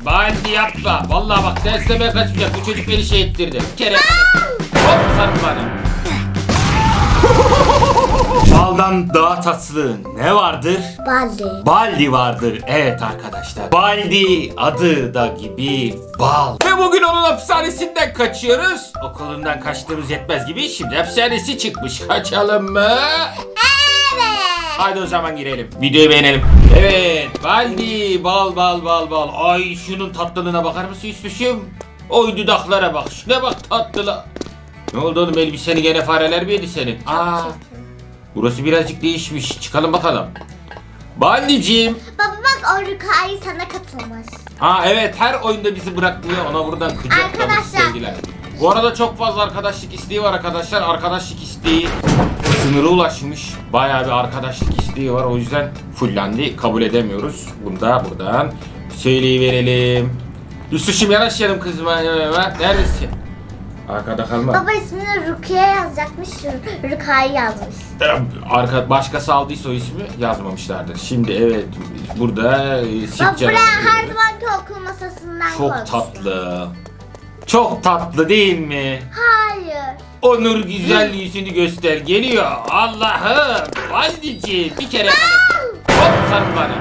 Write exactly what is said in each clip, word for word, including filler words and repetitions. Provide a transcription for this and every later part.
Baldi yapma. Vallahi bak derslemeye kaçmayacak. Bu çocuk beni şey ettirdi. Bir kere hop sarıl bana. Baldan daha tatlı ne vardır? Baldi. Baldi vardır. Evet arkadaşlar. Baldi adı da gibi bal. Ve bugün onun hapishanesinden kaçıyoruz. Okulundan kaçtığımız yetmez gibi şimdi hapishanesi çıkmış. Kaçalım mı? Evet. Haydi o zaman girelim. Videoyu beğenelim. Evet. Baldi. Bal bal bal bal. Ay şunun tatlılığına bakar mısın üstüşüm? Oy dudaklara bak. Şuna bak tatlıla. Ne oldu oğlum, elbiseni gene fareler mi yedi senin? Aa, burası birazcık değişmiş. Çıkalım bakalım. Baldi'ciğim. Baba bak o Rukai sana katılmış. Ha evet, her oyunda bizi bırakmıyor. Ona buradan kucaklamış sevgiler. Bu arada çok fazla arkadaşlık isteği var arkadaşlar. Arkadaşlık isteği sınıra ulaşmış. Bayağı bir arkadaşlık isteği var. O yüzden fullendi. Kabul edemiyoruz. Bunu da buradan söyleyiverelim. Yusuf'cum yanaşalım kızıma. Neredesin? Arkada kalma. Baba ismini Rukiye yazacakmış. Rukai yazmış. Arka başkası aldıysa o ismi yazmamışlardır. Şimdi evet burada Baba buraya her zamanki okul masasından çok koymuşlar. tatlı. Çok tatlı değil mi? Hayır. Onur güzel yüzünü göster. Geliyor. Allah'ım. Baldi'ciğim bir kere hop sarıl bana.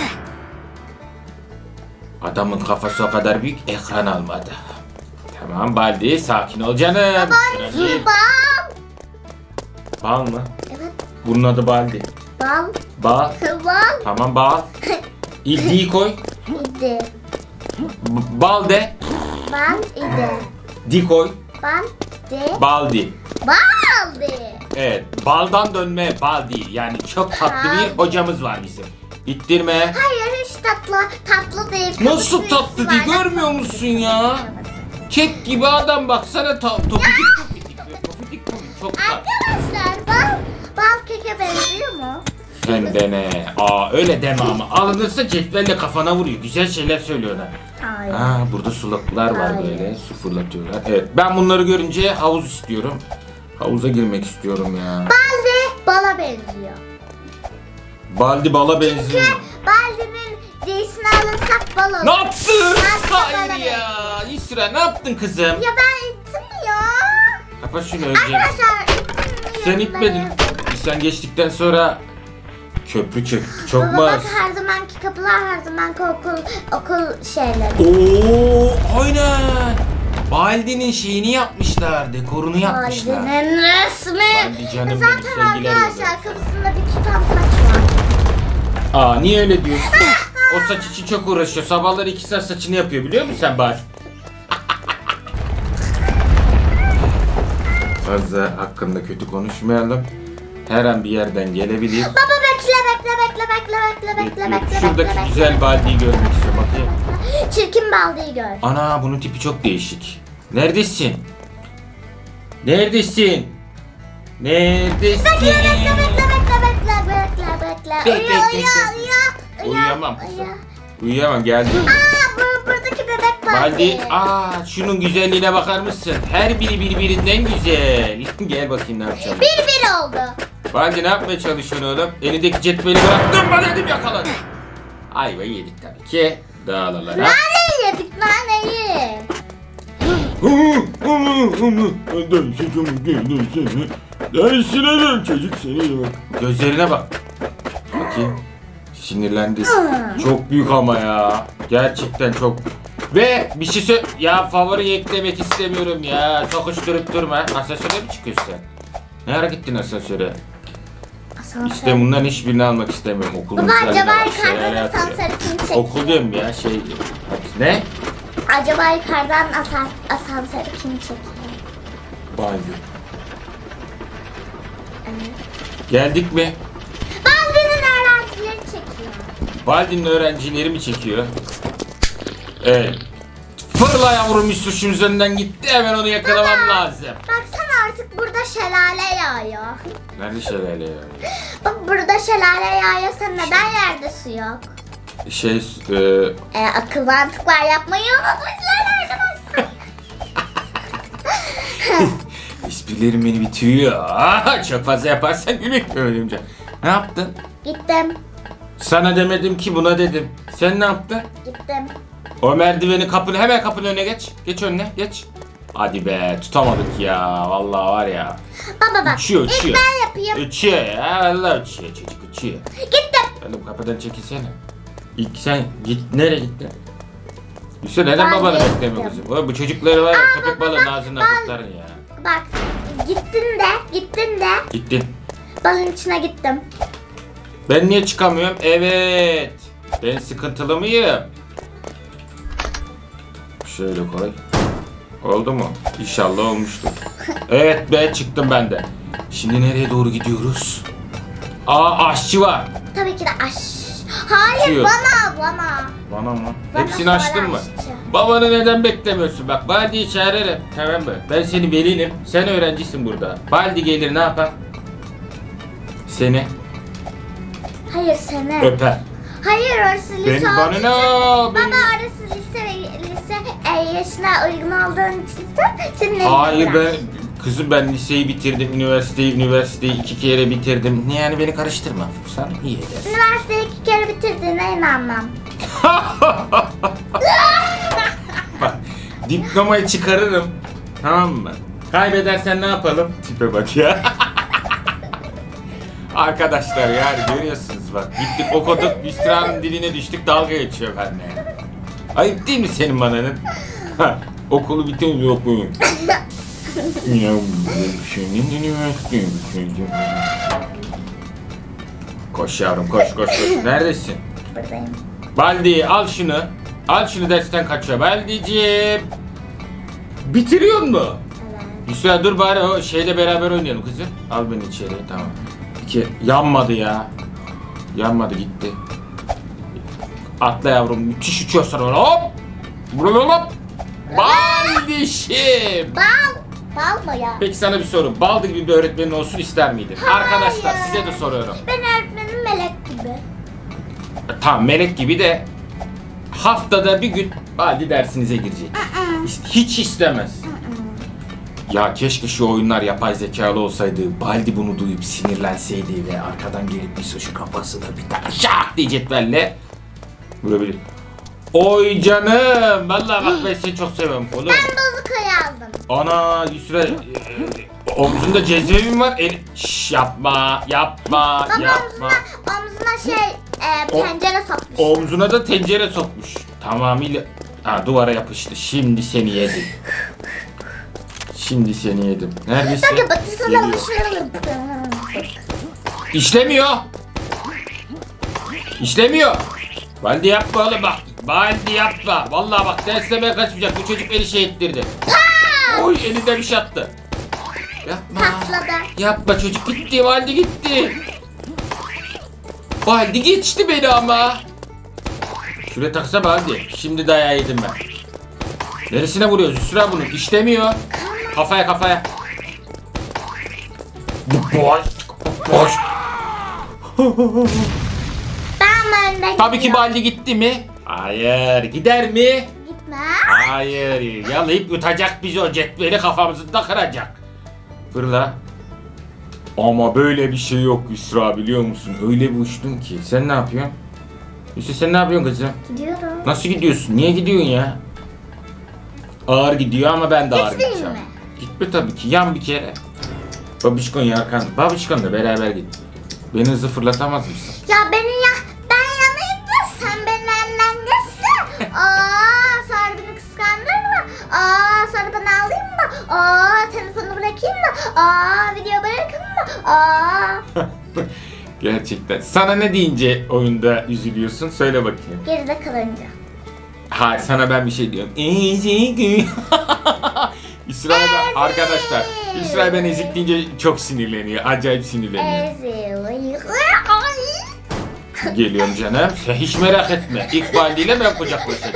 Adamın kafası o kadar büyük, ekran almadı. Tamam Baldi, sakin ol canım. Baba bal. Bal mı? Evet. Bunun adı Baldi. Bal. Bal. Bal. Tamam bal. İldiği koy. İdi. B- bal de. Bal idi. Di koy. Bal de. Baldi. Baldi. Evet, baldan dönme Baldi. Yani çok tatlı bir hocamız var bizim. İttirme. Hayır hiç tatlı. Tatlı değil. Nasıl tatlı değil, görmüyor musun ya? Kek gibi adam, baksana ta topidik topidik topidik çok tatlı. Arkadaşlar bal, bal keke benziyor mu? Hem de ne? Aa öyle deme ama. Alınırsa cetvelle kafana vuruyor. Güzel şeyler söylüyorlar. Hayır. Aa burada sulaklar var Hayır. böyle. Su fırlatıyorlar. Evet, ben bunları görünce havuz istiyorum. Havuza girmek istiyorum ya. Baldi bala benziyor. Baldi bala benziyor. Çünkü Baldi'nin cinsini alırsak bal olur. Ne yaptın? Baldi Hayır bala ya. İsra ne yaptın kızım? Ya ben ittim ya. Kapat şunu önce. Arkadaşlar Sen itmedin. Sen geçtikten sonra köprü çöktü. Çok Baba mu bak az? her zamanki kapılar, her zamanki okul okul şeyleri. Oo, aynen. Baldi'nin şeyini yapmışlar, dekorunu yapmışlar. Baldi'nin resmi. Baldi canım benim, Zaten sevgiler arkadaşlar yolluyorum. kafasında bir tutam saç var. Aa niye öyle diyorsun? O saç için çok uğraşıyor. Sabahları iki saat saçını yapıyor, biliyor musun sen Baldi? Fazla hakkında kötü konuşmayalım. Her an bir yerden gelebilir. Baba bekle bekle bekle bekle bekle bekle bekle. Şuradaki bekle, güzel bekle. Baldi'yi görmek istiyorum, bakayım. Çirkin Baldi'yi gör. Ana bunun tipi çok değişik. Neredesin? Neredesin? Neredesin? Bekle bekle bekle bekle bekle bekle. Bek, Uyu bek, uyu bek, bek. uyu. Uyuyamam Uyu. kızım. Uyuyamam, geldim. Aa bu buradaki bebek Baldi. Baldi, aa şunun güzelliğine bakar mısın? Her biri birbirinden güzel. Gel bakayım ne yapacağım. Bir bir oldu. Baldi ne yapmaya çalışıyorsun oğlum? Elindeki cetveli bıraktın mı dedim, yakaladım. Ayva yedik tabii ki. Dağlalara. Naneyi yedik naneyi. Dersine dön çocuk seni. Gözlerine bak. Bakayım. Sinirlendi. Çok büyük ama ya. Gerçekten çok. Ve bir şey söyle. Ya favori eklemek istemiyorum ya. Sokuşturup durma. Asansöre mi çıkıyorsun sen? Ne ara gittin asansöre? İşte bunların hiçbirini almak istemiyorum. Okulun Baba acaba üzerinde yukarıdan şeyler asansörü yapıyor. kim çekiyor? Okul diyorum ya şey. Ne? Acaba yukarıdan asans asansörü kim çekiyor? Baldi. Evet. Geldik mi? Baldi'nin öğrencileri çekiyor. Baldi'nin öğrencileri mi çekiyor? Evet. Fırla yavrum, Yusuf'un üzerinden gitti. Hemen onu yakalamam Baba, lazım. Baksana artık burada şelale yağıyor. Nerede şelale ya? Bak burada şelale yağıyorsa neden yerde su yok? Şey, e, E, akıl mantıklar yapmayı unutmuşlar arkadaşlar. esprilerim beni bitiriyor. Aa, çok fazla yaparsan gülmek ölümce. Ne yaptın? Gittim. Sana demedim ki, buna dedim. Sen ne yaptın? Gittim. O merdiveni kapını hemen kapının önüne geç. Geç önüne geç. Hadi be tutamadık ya. Vallahi var ya. Baba bak. Uçuyor İlk uçuyor. ben yapayım. Uçuyor ya. Vallahi uçuyor çocuk uçuyor. Gittim. Oğlum kapıdan çekilsene. İlk sen git nereye gittin? Yusuf neden Ben babanı gittim. beklemiyor kızım? Oğlum bu çocukları var ya Aa, köpek baba, balığının ağzından ben- kurtarın ya. Bak. Gittin de. Gittin de. Gittin. Balın içine gittim. Ben niye çıkamıyorum? Evet. Ben sıkıntılı mıyım? Şöyle koy. Oldu mu? İnşallah olmuştur. Evet be çıktım ben de. Şimdi nereye doğru gidiyoruz? Aa aşçı var. Tabii ki de aş. Hayır Açıyor. bana bana. Bana mı? Bana Hepsini sonra açtın mı? aşçı. Babanı neden beklemiyorsun? Bak Baldi'yi çağırırım. Tamam mı? Ben senin velinim. Sen öğrencisin burada. Baldi gelir ne yapar? Seni Hayır seni. öper. Hayır orası lise Ben- bana olduğu ne? için- Benim- Baba orası lise ve lise e, yaşına uygun olduğun için sen- senin Hayır elinden. ben kızım ben liseyi bitirdim, üniversiteyi, üniversiteyi iki kere bitirdim. Ne yani beni karıştırma. Sen iyi edersin. Üniversiteyi iki kere bitirdiğine inanmam. Bak diplomayı çıkarırım. Tamam mı? Kaybedersen ne yapalım? Tipe bak ya. Arkadaşlar yani görüyorsunuz bak. Gittik okuduk, Hüsra'nın diline düştük dalga geçiyor benimle. Ayıp değil mi senin bananın? Ha, okulu bitince okuyun. Ya senin üniversiteyi bitirdim. Koş yavrum koş koş koş. Neredesin? Buradayım. Baldi al şunu. Al şunu dersten kaçıyor. Baldiciğim. Bitiriyor mu? Evet. Hüsra dur bari o şeyle beraber oynayalım kızım. Al beni içeri tamam. İki yanmadı ya. Yanmadı gitti. Atla yavrum müthiş uçuyorsun orada hop. Hop. Baldişim. Bal. Bal mı ya? Peki sana bir soru. Baldi gibi bir öğretmenin olsun ister miydin? Hayır. Arkadaşlar size de soruyorum. Ben öğretmenim melek gibi. Tamam melek gibi de haftada bir gün Baldi dersinize girecek. İst- Hiç istemez. Ya keşke şu oyunlar yapay zekalı olsaydı. Baldi bunu duyup sinirlenseydi ve arkadan gelip bir şu kafasına bir tane şak diye cetvelle vurabilir. Oy canım. Vallahi bak ben seni çok seviyorum oğlum. Ben bozukayı aldım. Ana Yusra e, omzunda cezvebin var. El... Şş, yapma yapma Baba yapma. omzuna, omzuna şey e, O- pencere sokmuş. Omzuna da tencere sokmuş. Tamamıyla ha, duvara yapıştı. Şimdi seni yedim. Şimdi seni yedim. Neredesin? Bakın batısına Geliyor. alışıyorum. İşlemiyor. İşlemiyor. Baldi yapma oğlum bak. Baldi yapma. Vallahi bak derslemeye kaçmayacak. Bu çocuk beni şey ettirdi. Oy elinde bir şey attı. Yapma. Patladı. Yapma çocuk gitti. Baldi gitti. Baldi geçti beni ama. Şuraya taksa Baldi. Şimdi dayağı yedim ben. Neresine vuruyoruz? Hüsra bunu. İşlemiyor. Kafaya kafaya. Boş. Boş. Ben önden Tabii ki gidiyorum. Baldi gitti mi? Hayır. Gider mi? Gitme. Hayır. Yalayıp yutacak bizi o cetveli kafamızda kıracak. Fırla. Ama böyle bir şey yok Hüsra biliyor musun? Öyle bir uçtun ki. Sen ne yapıyorsun? Hüsra sen ne yapıyorsun kızım? Gidiyorum. Nasıl gidiyorsun? Niye gidiyorsun ya? Ağır gidiyor ama ben de ağır Gitmeyeyim gideceğim. mi? Gitme tabii ki. Yan bir kere. Babişkon yarkan. Babişkon'la beraber git. Beni hızlı fırlatamaz mısın? Ya beni ya ben yanayım da sen beni önden geçsin. Aa sonra beni kıskandırma. Aa sonra ben alayım mı? Aa telefonu bırakayım mı? Aa video bırakayım mı? Aa Gerçekten. Sana ne deyince oyunda üzülüyorsun? Söyle bakayım. geride kalınca. Hayır sana ben bir şey diyorum. Ezik. İsrail ben, arkadaşlar. İsrail ben ezik deyince çok sinirleniyor. Acayip sinirleniyor. Ezeli. Geliyorum canım. Sen hiç merak etme. İlk Baldi'yle ben kucaklaşacağım.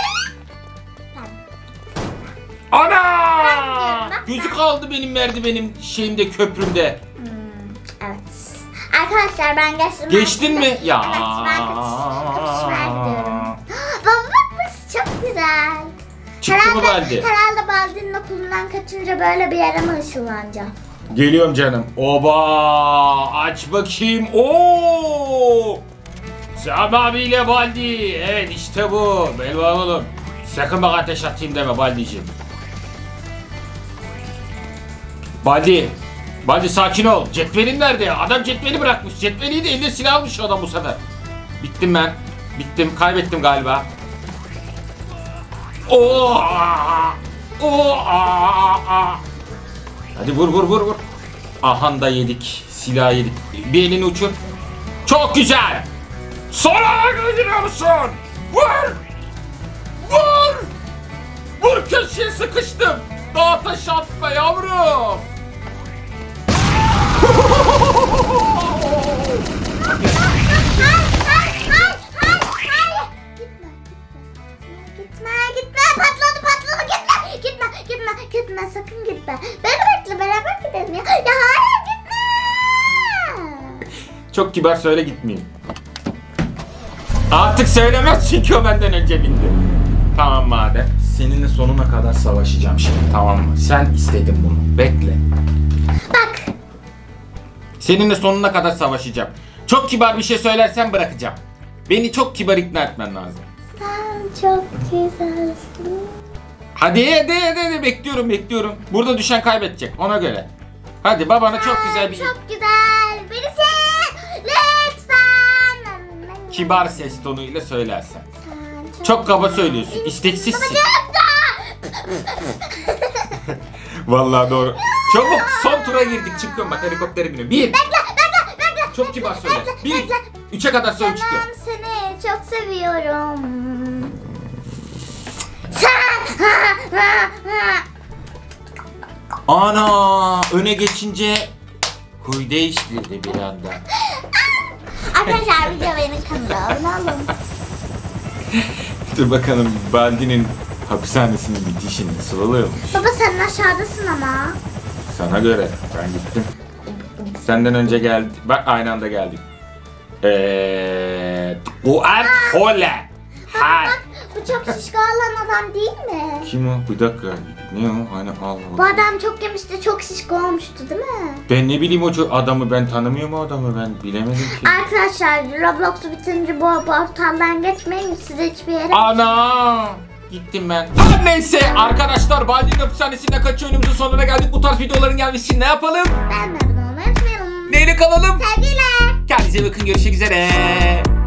Ana! Gözü kaldı benim merdivenim şeyimde köprümde. Evet. Arkadaşlar ben geçtim. Geçtin mi? Ya. Evet ben kaçış- kapışmaya gidiyorum. Baba bak burası çok güzel. Çıktı mı Baldi? Herhalde Baldi'nin okulundan kaçınca böyle bir yere mi ışınlanacağım? Geliyorum canım. Oba! Aç bakayım. Oo! Tamamıyla Baldi. Evet işte bu. Belva oğlum. Sakın bak ateş atayım deme Baldi'ciğim. Baldi. Baldi sakin ol. Cetvelin nerede ya? Adam cetveli bırakmış. Cetveliyi de eline silah almış adam bu sefer. Bittim ben. Bittim. Kaybettim galiba. Oo! Oo! Hadi vur vur vur vur. Ahan da yedik. Silah yedik. Bir elini uçur. Çok güzel. Sonra gidiyor musun? Vur! Vur! Vur köşeye sıkıştım. Daha taş atma yavrum. Gitme, gitme, patladı, patladı, gitme, gitme, gitme, gitme, sakın gitme. Beni bekle, beraber gidelim ya. Ya hayır, gitme. Çok kibar söyle gitmeyeyim. Artık söylemez çünkü o benden önce bindi. Tamam madem. Seninle sonuna kadar savaşacağım şimdi, tamam mı? Sen istedin bunu. Bekle. Bak. Seninle sonuna kadar savaşacağım. Çok kibar bir şey söylersen bırakacağım. Beni çok kibar ikna etmen lazım. Sen çok güzelsin. Hadi hadi hadi, hadi. Bekliyorum bekliyorum. Burada düşen kaybedecek ona göre. Hadi babana çok güzel bir... Çok güzel. Birisi lütfen. Kibar ses tonuyla söylersen. Sen çok, Çok kaba söylüyorsun. İsteksizsin. Vallahi doğru. Çabuk son tura girdik. Çıkıyorum bak helikoptere biniyorum. Bir. Bekle, bekle, bekle. Çok kibar söyle. Bekle, Bir. bekle. Üçe kadar söyle çıkıyor. Canım seni çok seviyorum. Sen. Ana öne geçince huy değiştirdi bir anda. Arkadaşlar video benim kanalımda alın. Dur bakalım Baldi'nin hapishanesinin bitişi nasıl oluyormuş. Baba sen aşağıdasın ama. Sana göre ben gittim. Senden önce geldi. Bak aynı anda geldik. Eee, bu ert hole. Ha. Bak bu çok şişko olan adam değil mi? Kim o? Bir dakika. Ne o? Hani Allah. Bu adam çok yemişti, çok şişko olmuştu değil mi? Ben ne bileyim o ço- adamı, ben tanımıyorum o adamı, ben bilemedim ki. Arkadaşlar Roblox'u bitince bu portaldan geçmeyin, size hiçbir yere... Ana! Gittim ben. Her neyse arkadaşlar, Baldi'nin hapishanesinden kaç oyunumuzun sonuna geldik. Bu tarz videoların gelmesi için ne yapalım? Beğenmedim olmayı unutmayalım. Neyle kalalım? Sevgiyle. Kendinize bakın, görüşmek üzere.